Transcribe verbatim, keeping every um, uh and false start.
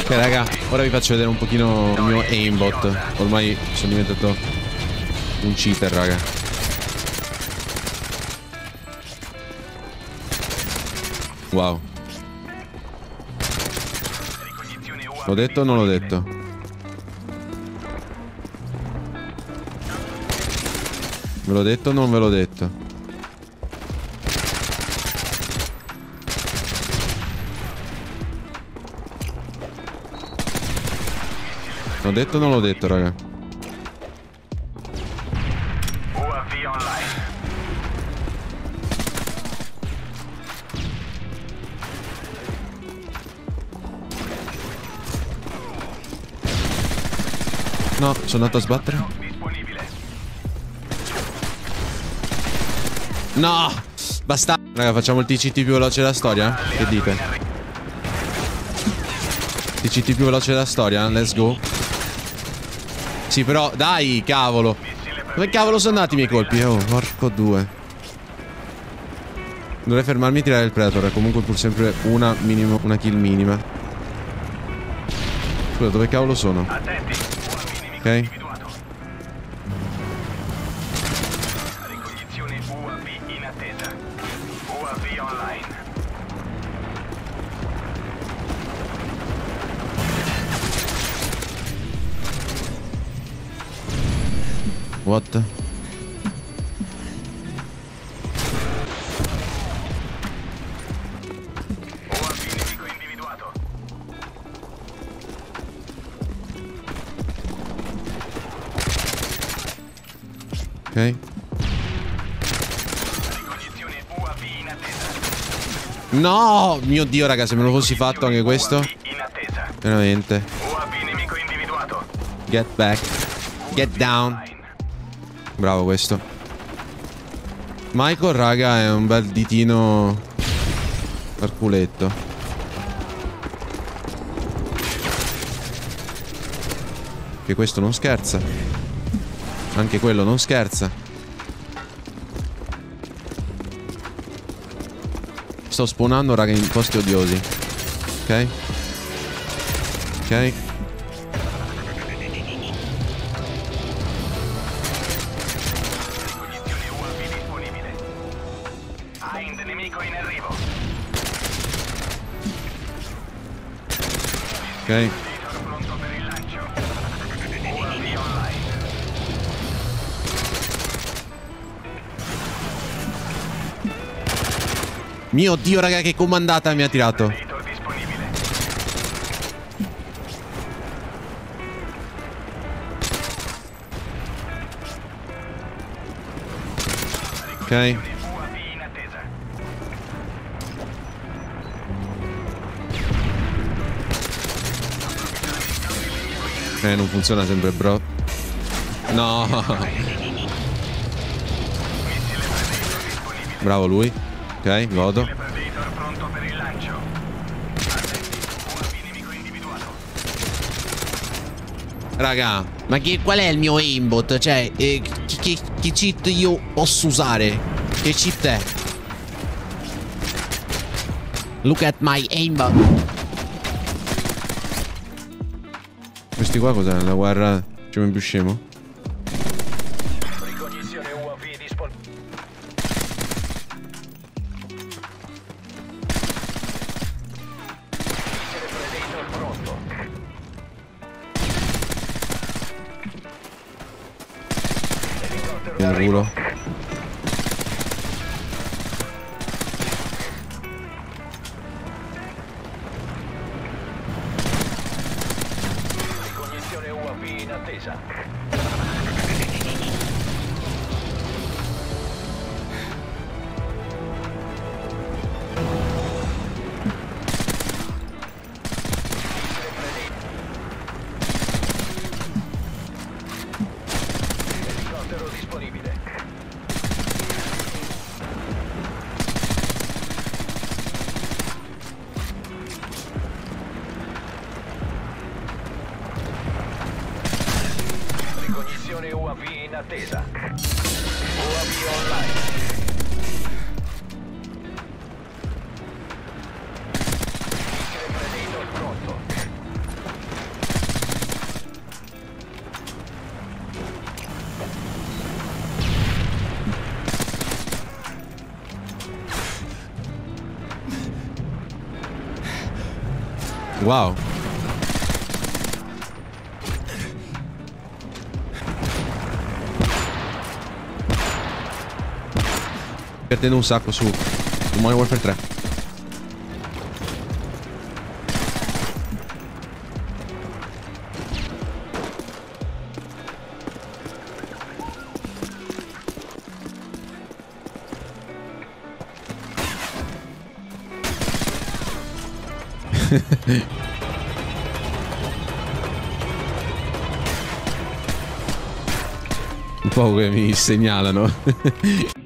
Ok raga, ora vi faccio vedere un pochino il mio aimbot. Ormai sono diventato un cheater raga. Wow. L'ho detto o non l'ho detto? Ve l'ho detto o non ve l'ho detto? L'ho detto o non l'ho detto, raga? No, sono andato a sbattere. No! Basta. Raga, facciamo il T C T più veloce della storia? Che dite? T C T più veloce della storia? Let's go. Sì, però, dai, cavolo. Dove cavolo sono andati i miei colpi? Oh, porco due. Dovrei fermarmi e tirare il Predator. Comunque pur sempre una minimo, una kill minima. Scusa, dove cavolo sono? Ok. What? Ok. No! Mio Dio, raga, se me lo fossi fatto anche questo. Veramente. Get back. Get down. Bravo questo. Michael, raga, è un bel ditino per culetto. Che questo non scherza. Anche quello non scherza. Sto spawnando, raga, in posti odiosi. Ok. Ok. Ok. Mio Dio, raga, che comandata mi ha tirato. Ok. Eh, non funziona sempre, bro. No. Bravo lui. Ok, godo. Raga, ma che, qual è il mio aimbot? Cioè, eh, che, che, che cheat io posso usare? Che cheat è? Look at my aimbot. Questi qua cos'è? La guerra... Ci più scemo? Ricognizione U A V disponibile. Predator pronto. Che culo. Ricognizione U A V in attesa. Elicottero disponibile. Ricognizione U A V in attesa. U A V online. Predator pronto. Wow. Perdendo un sacco su, su Modern Warfare tre. Un po' che mi segnalano.